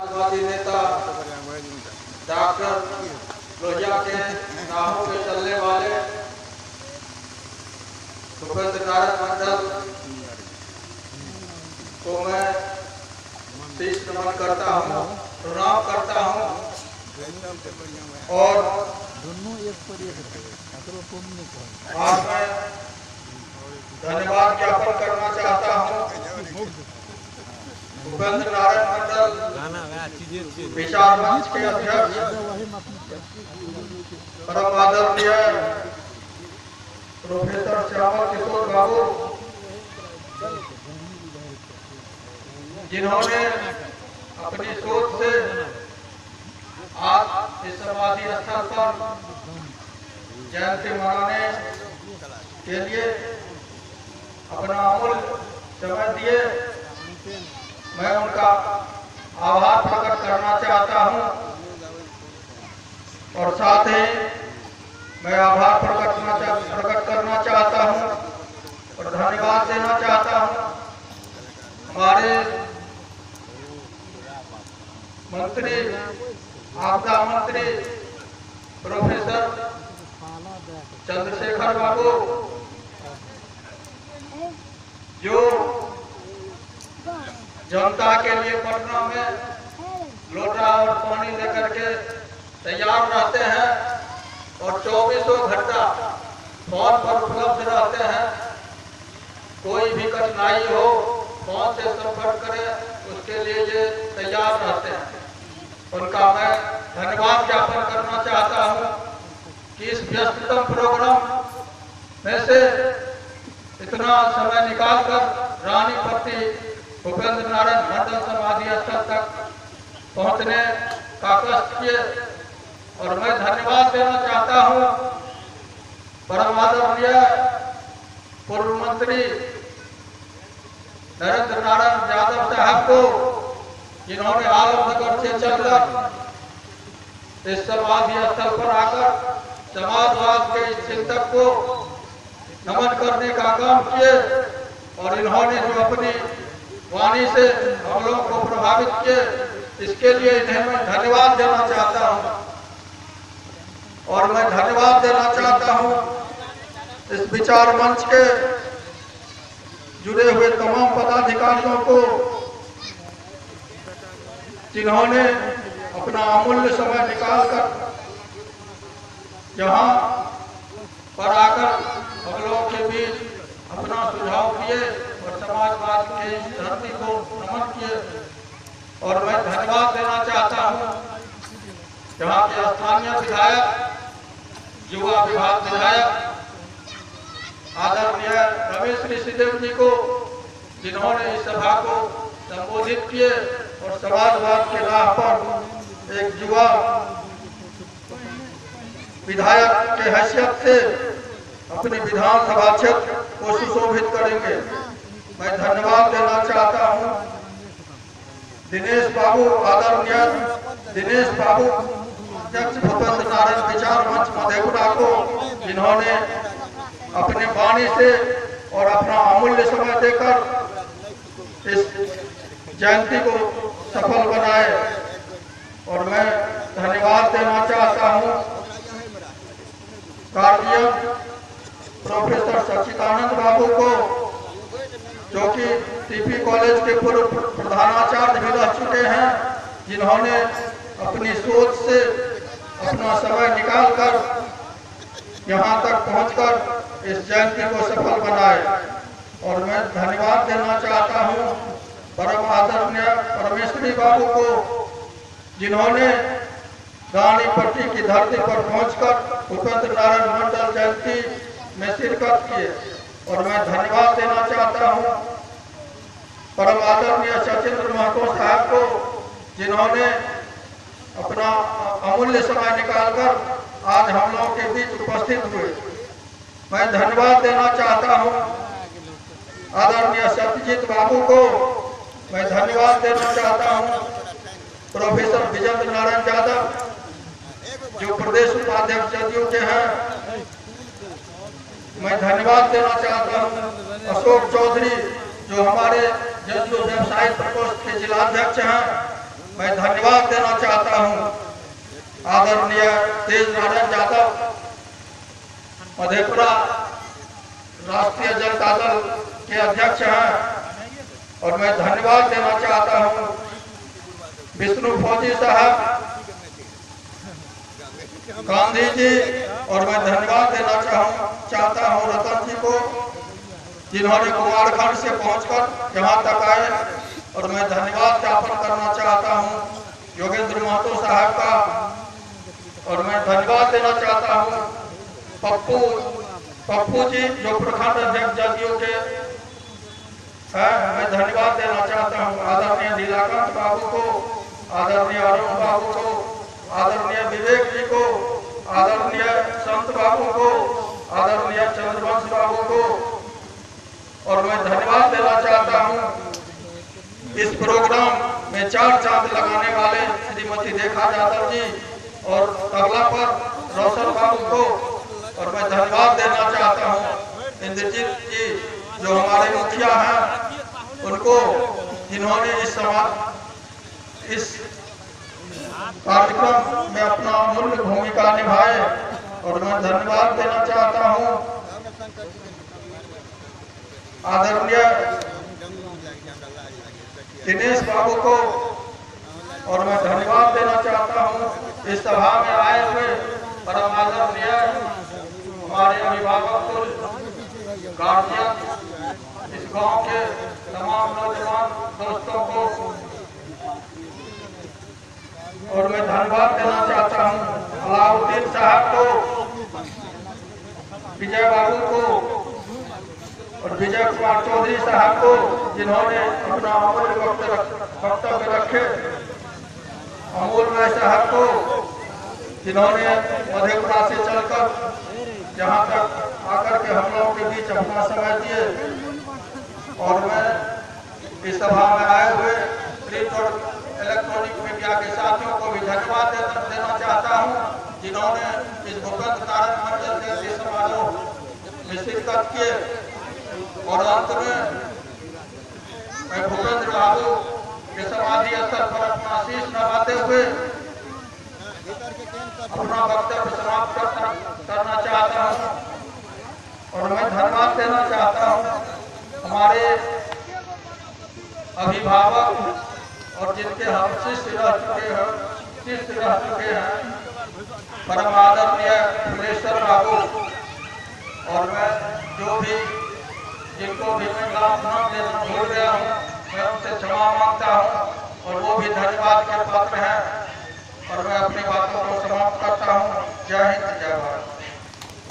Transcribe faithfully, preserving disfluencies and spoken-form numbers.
समाजवादी नेता डॉक्टर लोहिया के नामों पे चलने वाले भूपेंद्र नारायण मंडल को मैं शीश नमन करता हूँ, प्रणाम करता हूँ और आज मैं धन्यवाद ज्ञापन करना चाहता हूँ भूपेंद्र नारायण मंडल विचार मंच के अध्यक्ष परम आदरणीय प्रोफेसर श्यामल किशोर बाबू, जिन्होंने अपनी सोच से आज इस समाधि स्थल पर जयंती मनाने के लिए अपना अमूल्य समय दिए। मैं उनका आभार प्रकट करना चाहता हूं और साथ ही मैं आभार प्रकट करना प्रकट करना चाहता हूं और धन्यवाद देना चाहता हूं हमारे मंत्री, आपदा मंत्री प्रोफेसर चंद्रशेखर बाबू, जो जनता के लिए पटना में लोटा और पानी लेकर के तैयार रहते हैं और चौबीसों घंटा फोन पर उपलब्ध रहते हैं। कोई भी कठिनाई हो फोन से संपर्क करें, उसके लिए ये तैयार रहते हैं। उनका मैं धन्यवाद ज्ञापन करना चाहता हूँ कि इस व्यस्ततम प्रोग्राम में से इतना समय निकालकर रानीपट्टी भूपेंद्र नारायण मंडल समाधि स्थल तक पहुंचने का कष्ट किए और मैं धन्यवाद देना चाहता हूं परम आदरणीय पूर्व मंत्री नरेंद्र नारायण यादव साहब को, जिन्होंने आलमनगर से चलकर इस समाधि स्थल पर आकर समाजवाद के चिंतक को नमन करने का काम किए और इन्होंने जो अपनी वाणी से हम लोगों को प्रभावित किए, इसके लिए इन्हें मैं धन्यवाद देना चाहता हूं और मैं धन्यवाद देना चाहता हूं इस विचार मंच के जुड़े हुए तमाम पदाधिकारियों को, जिन्होंने अपना अमूल्य समय निकालकर यहाँ पर आकर हम लोगों के बीच अपना सुझाव दिए और समाजवाद के इस धरती को नमन किए। और मैं धन्यवाद देना चाहता हूँ यहाँ के स्थानीय विधायक, युवा विभाग विधायक आदरणीय रमेश ऋषिदेव जी को, जिन्होंने इस सभा को संबोधित किए और समाजवाद के राह पर एक युवा विधायक के हैसियत से अपने विधानसभा क्षेत्र को सुशोभित करेंगे। मैं धन्यवाद देना चाहता हूं दिनेश बाबू, आदरणीय दिनेश बाबू अध्यक्ष भूपेंद्र नारायण विचार मंच मधेपुरा को, जिन्होंने अपने वाणी से और अपना अमूल्य समय देकर इस जयंती को सफल बनाए। और मैं धन्यवाद देना चाहता हूं गार्जियन प्रोफेसर सच्चिदानंद बाबू को, जो कि टीपी कॉलेज के पूर्व प्रधानाचार्य भी रह चुके हैं, जिन्होंने अपनी सोच से अपना समय निकालकर यहाँ तक पहुंचकर इस जयंती को सफल बनाए। और मैं धन्यवाद देना चाहता हूँ परम आदरणीय परमेश्वरी बाबू को, जिन्होंने रानीपट्टी की धरती पर पहुंचकर भूपेंद्र नारायण मंडल जयंती में शिरकत किए। और मैं धन्यवाद देना चाहता हूं परम आदरणीय सचिंद्र महतो साहब को, जिन्होंने अपना अमूल्य समय निकालकर आज हम लोगों के बीच उपस्थित हुए। मैं धन्यवाद देना चाहता हूं आदरणीय सत्यजीत बाबू को, मैं धन्यवाद देना चाहता हूं प्रोफेसर विजेंद्र नारायण यादव, जो प्रदेश उपाध्यक्ष जदयू के हैं। मैं धन्यवाद देना चाहता हूं अशोक चौधरी, जो हमारे जदयू व्यवसायिक प्रकोष्ठ के जिलाध्यक्ष हैं। मैं धन्यवाद देना चाहता हूं आदरणीय तेज नारायण यादव, मधेपुरा राष्ट्रीय जनता दल के अध्यक्ष हैं, और मैं धन्यवाद देना चाहता हूं विष्णु फौजी साहब, गांधी जी, और मैं धन्यवाद देना चाहूँ चाहता हूँ रतन जी को, जिन्होंने कुमारखंड से पहुंचकर यहाँ तक आए। और मैं धन्यवाद ज्ञापन करना चाहता हूँ योगेंद्र महतो साहब का, और मैं धन्यवाद देना चाहता हूँ पप्पू पप्पू जी जो प्रखंड अध्यक्ष जदयू के है। मैं धन्यवाद देना चाहता हूँ आदरणीय लीलाकांत बाबू को, आदरणीय अरुण बाबू को, आदरणीय विवेक जी को, आदरणीय संत बाबू को, आदरणीय चंद्रवंश बाबू को, और मैं धन्यवाद देना चाहता हूँ इस प्रोग्राम में चार चांद लगाने वाले श्रीमती रेखा यादव जी और तबला पर रोशन बाबू को, और मैं धन्यवाद देना चाहता हूँ इंद्रजीत जी जो हमारे मुखिया हैं उनको, जिन्होंने इस समाज इस कार्यक्रम में अपना अमूल्य भूमिका निभाए। और मैं धन्यवाद देना चाहता हूं आदरणीय दिनेश बाबू को, और मैं धन्यवाद देना चाहता हूं इस सभा में आए हुए परम आदरणीय हमारे अभिभावक गार्जियन, इस गांव के तमाम नौजवान दोस्तों को, और मैं धन्यवाद देना चाहता हूँ अलाउद्दीन साहब को, विजय बाबू को, और विजय कुमार चौधरी साहब को, जिन्होंने अपना अमूल्य वक्तव्य रखे, अमूल राय साहब को, जिन्होंने मधेपुरा से चलकर यहाँ तक आकर के हम लोगों के बीच अपना समय दिए। और मैं इस सभा में आए हुए प्रिंट और इलेक्ट्रॉनिक मीडिया के साथियों को भी धन्यवाद देना चाहता हूं, जिन्होंने इस भूपेंद्र नारायण मंडल जैसे समारोह में शिरकत किए। और अंत में मैं भूपेंद्र बाबू के समाधि स्थल पर अपना शीश नवाते हुए अपना वक्तव्य समाप्त करना चाहता हूं। और मैं धन्यवाद देना चाहता हूं हमारे अभिभावक और जिनके हम शिष्य रह चुके हैं शिष्य रह चुके हैं परम आदरणीय फुलेश्वर बाबू, और मैं जो भी जिनको भी मैं नाम नाम लेना भूल गया हूँ मैं उनसे क्षमा मांगता हूँ, और वो भी धन्यवाद के पात्र हैं। और मैं अपनी बातों को समाप्त करता हूँ। जय हिंद, जय भारत।